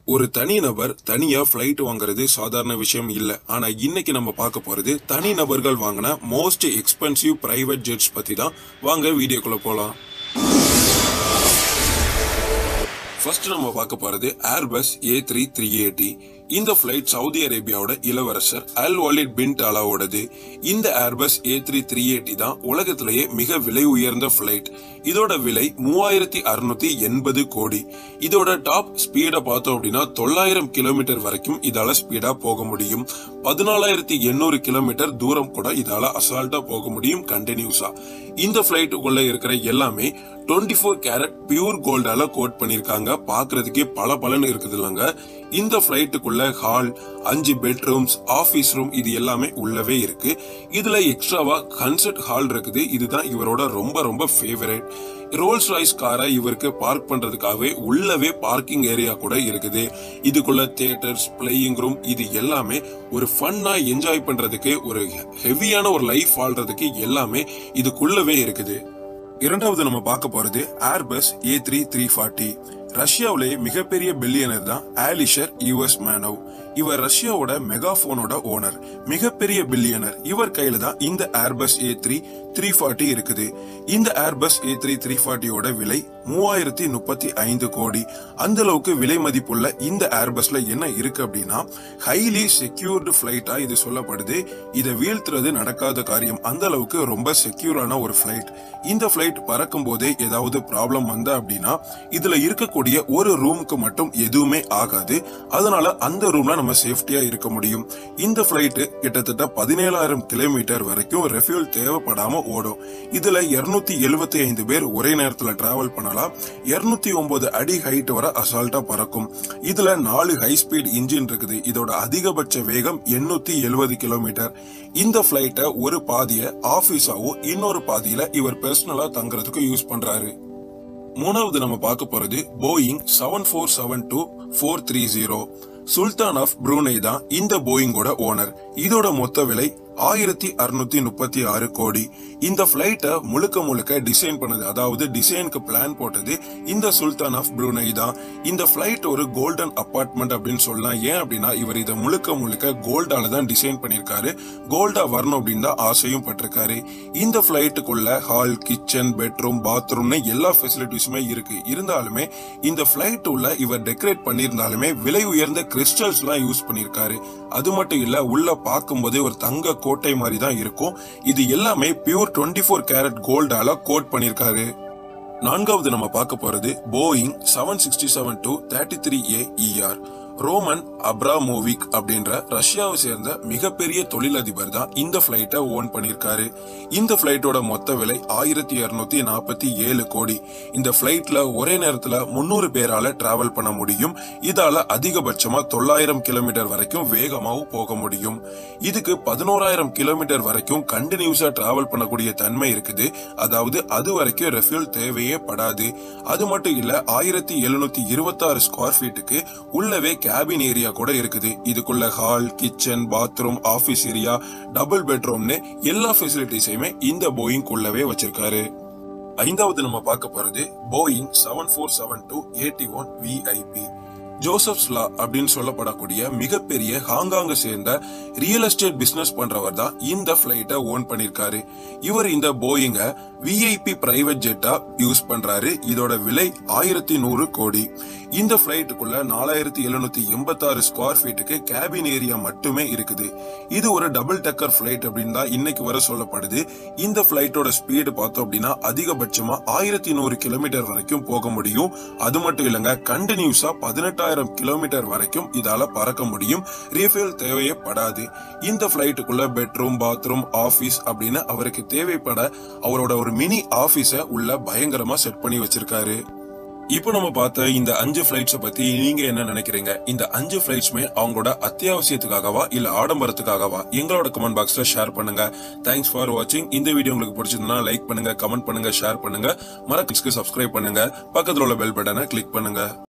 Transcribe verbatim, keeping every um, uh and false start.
ஒரு தனி நபர் தனியா ஃபிளைட் வாங்குறது சாதாரண விஷயம் இல்ல. ஆனா இன்னைக்கு நம்ம பார்க்க போறது தனி நபர்கள் வாங்கின மோஸ்ட் எக்ஸ்பென்சிவ் பிரைவேட் ஜெட்ஸ் பத்தி தான். வாங்க வீடியோக்குள்ள போலாம். ஃபர்ஸ்ட் நம்ம பார்க்க போறது Airbus A three three eighty. இந்த பிளைட் சவுதி அரேபியாவோட இளவரசர் அல் வாலிட் பின் டாலாவோடது. இந்த Airbus A three three eighty தான் உலகத்திலேயே மிக விலை உயர்ந்த பிளைட். இதோட விலை மூவாயிரத்தி அறுநூத்தி எண்பது கோடி. இதோட டாப் ஸ்பீட பார்த்தோம் அப்படின்னா தொள்ளாயிரம் கிலோமீட்டர் வரைக்கும் இதால ஸ்பீடா போக முடியும். பதினாலாயிரத்தி எண்ணூறு கிலோமீட்டர் தூரம் கூட இதால அசால்ட்டா போக முடியும் கண்டினியூஸா. இந்த பிளைட்டுக்குள்ள இருக்கிற எல்லாமே டுவெண்ட்டி ஃபோர் கேரட் பியூர் கோல்டால கோட் பண்ணிருக்காங்க. பாக்குறதுக்கே பல பலன் இருக்குது இல்லங்க. இந்த பிளைட்டுக்குள்ள ஹால், அஞ்சு பெட்ரூம்ஸ், ஆபீஸ் ரூம் இது எல்லாமே உள்ளவே இருக்கு. இதுல எக்ஸ்ட்ராவா கன்சர்ட் ஹால் இருக்குது. இதுதான் இவரோட ரொம்ப ரொம்ப ஃபேவரட். ரோல்ஸ் ராய்ஸ் காரை இவருக்கு பார்க் பண்றதுக்காகவே உள்ளவே பார்க்கிங் ஏரியா கூட இருக்குது. இதுக்குள்ள தியேட்டர்ஸ், பிளேயிங் ரூம் இது எல்லாமே ஒரு ஃபன்னா என்ஜாய் பண்றதுக்கு, ஒரு ஹெவியான ஒரு லைஃப் வாழ்றதுக்கு எல்லாமே இதுக்குள்ளவே இருக்குது. இரண்டாவது நம்ம பார்க்க போறது Airbus A three three forty. ரஷ்யாவிலேயே மிகப்பெரிய பில்லியனர் தான் ஆலிஷர் யூஎஸ் மேனோவ். இவர் ரஷ்யாவோட மெகாபோனோட ஓனர், மிகப்பெரிய பில்லியனர். இவர் கையில தான் இந்த Airbus A three three forty இருக்குது. இந்த ஏர்பஸ் ஏ த்ரீ த்ரீ ஃபார்ட்டியோட விலை மூவாயிரத்தி முப்பத்தி ஐந்து கோடி. அந்த அளவுக்கு விலை மதிப்புள்ள இந்த ஏர்பஸ்ல என்ன இருக்கு அப்படின்னா, ஹைலி செக்யூர்டு பிளைட்டா இது சொல்லப்படுது. இதை வீழ்த்துறது நடக்காத காரியம். அந்த அளவுக்கு ரொம்ப செக்யூரான ஒரு பிளைட். இந்த பிளைட் பறக்கும் போதே ஏதாவது ப்ராப்ளம் வந்தா அப்படின்னா இதுல இருக்கக்கூடிய ஒரு ரூமுக்கு மட்டும் எதுவுமே ஆகாது. அதனால அந்த ரூம்ல நம்ம சேஃப்டியா இருக்க முடியும். இந்த பிளைட் கிட்டத்தட்ட பதினேழாயிரம் கிலோமீட்டர் வரைக்கும் ரெஃப்யூல் தேவைப்படாம ஓடும். இதுல இருநூத்தி எழுபத்தி ஐந்து பேர் ஒரே நேரத்துல டிராவல் பண்ணலாம். இருநூத்தி ஒன்பது அடி ஹைட் வர அசால்ட்டா பறக்கும். இதுல நாலு ஹை ஸ்பீட் இன்ஜின் இருக்குது. இதோட அதிகபட்ச வேகம் எண்ணூத்தி எழுபது கிலோமீட்டர். இந்த பிளைட்டை ஒரு பாதிய ஆபீஸாவும் இன்னொரு பாதியில இவர் பர்சனலா தங்குறதுக்கு யூஸ் பண்றாரு. மூணாவது நம்ம பார்க்க போறது Boeing seven four seven two four three zero. Sultan of Brunei தான் இந்த போயிங்கோட ஓனர். இதோட மொத்த விலை ஆயிரத்தி அறுநூத்தி முப்பத்தி ஆறு கோடி. இந்த பிளைட்டை முழுக்க முழுக்க டிசைன் பண்ணது, அதாவது டிசைனுக்கு பிளான் போட்டது இந்த சுல்தான் ஆஃப் ப்ரூனை தான். இந்த பிளைட் ஒரு கோல்டன் அபார்ட்மெண்ட் அப்படின்னு சொல்லலாம். ஏன் அப்படின்னா இவர் இதை முழுக்க முழுக்க கோல்டால தான் டிசைன் பண்ணிருக்காரு. கோல்டா வரணும் அப்படின்னு தான் ஆசையும் பட்டிருக்காரு. இந்த பிளைட்டுக்குள்ள ஹால், கிச்சன், பெட்ரூம், பாத்ரூம்னு எல்லா ஃபெசிலிட்டிஸுமே இருக்கு. இருந்தாலுமே இந்த பிளைட் உள்ள இவர் டெக்கரேட் பண்ணிருந்தாலுமே விலை உயர்ந்த கிறிஸ்டல்ஸ் எல்லாம் யூஸ் பண்ணிருக்காரு. அது மட்டும் இல்ல, உள்ள பார்க்கும்போது ஒரு தங்க கோட்டை மாதிரி தான் இருக்கும். இது எல்லாமே பியூர் டுவெண்ட்டி ஃபோர் கேரட் கோல்டால கோட் பண்ணிருக்காரு. நான்காவது நம்ம பார்க்க போறது Boeing seven sixty seven two thirty three A ER. Roman Abramovich அப்படின்ற ரஷ்யாவை சேர்ந்த மிகப்பெரிய தொழிலதிபர் தான் இந்த பிளைட்டை ஓன் பண்ணிருக்காரு. இந்த பிளைட்டோட மொத்த விலை ஆயிரத்தி இருநூத்தி நாற்பத்தி ஏழு கோடி. இந்த பிளைட்ல ஒரே நேரத்துல முன்னூறு பேரால டிராவல் பண்ண முடியும். இதால அதிகபட்சமா தொள்ளாயிரம் கிலோமீட்டர் வரைக்கும் வேகமாவும் போக முடியும். இதுக்கு பதினோராயிரம் கிலோமீட்டர் வரைக்கும் கண்டினியூஸா டிராவல் பண்ணக்கூடிய தன்மை இருக்குது. அதாவது அது வரைக்கும் ரெஃப்யூல் தேவையே படாது. அது மட்டும் இல்ல, ஆயிரத்தி எழுநூத்தி இருபத்தி ஆறு ஸ்கொயர் ஃபீட்டுக்கு உள்ளவே கேபின் ஏரியா கூட இருக்குது. இதுக்குள்ள hall, kitchen, bathroom, office area, double பெட்ரூம்னு எல்லா ஃபெசிலிட்டிஸையுமே இந்த போயிங் உள்ளவே வச்சிருக்காரு. ஐந்தாவது நம்ம பார்க்க போறது Boeing seven four seven two eighty one VIP. Joseph Lau அப்படின்னு சொல்லப்படக்கூடிய மிகப்பெரிய ஹாங்காங்க சேர்ந்த ரியல் எஸ்டேட் பிசினஸ் பண்றவர் தான் இந்த பிளைட்டை ஓன் பண்ணிருக்காரு. இவர் இந்த போயிங்க விஐபி பிரைவேட் ஜெட்டா யூஸ் பண்றாரு. இதோட விலை ஆயிரத்தி நூறு கோடி. இந்த பிளைட்டுக்குள்ள நாலாயிரத்தி எழுநூத்தி எண்பத்தி ஆறு ஸ்கொயர் ஃபீட்டுக்கு கேபின் ஏரியா மட்டுமே இருக்குது. இது ஒரு டபுள் டக்கர் பிளைட் அப்படின்னு தான் இன்னைக்கு வர சொல்லப்படுது. இந்த பிளைட்டோட ஸ்பீடு பார்த்தோம் அப்படின்னா அதிகபட்சமா ஆயிரத்தி நூறு கிலோமீட்டர் வரைக்கும் போக முடியும். அது மட்டும் இல்லங்க, கண்டினியூஸா பதினெட்டாயிரம் கிலோமீட்டர் வரைக்கும் இதால பறக்க முடியும். ரீஃபில் தேவையே படாது. இந்த பிளைட்டுக்குள்ள பெட்ரூம், பாத்ரூம், ஆபீஸ் அப்படின்னு அவருக்கு தேவைப்பட அவரோட ஒரு மினி ஆபீஸ உள்ள பயங்கரமா செட் பண்ணி வச்சிருக்காரு. இப்போ நம்ம பார்த்த இந்த அஞ்சு பிளைட்ஸ பத்தி நீங்க என்ன நினைக்கிறீங்க? இந்த அஞ்சு பிளைட்ஸ்மே அவங்களோட அத்தியாவசியத்துக்காகவா இல்ல ஆடம்பரத்துக்காகவா? எங்களோட கமெண்ட் பாக்ஸ்ல ஷேர் பண்ணுங்க. தேங்க்ஸ் ஃபார் வாட்சிங். இந்த வீடியோ உங்களுக்கு பிடிச்சிருந்தா லைக் பண்ணுங்க, கமெண்ட் பண்ணுங்க, ஷேர் பண்ணுங்க. மறக்காம சப்ஸ்கிரைப் பண்ணுங்க. பக்கத்துல உள்ள பெல் பட்டனை கிளிக் பண்ணுங்க.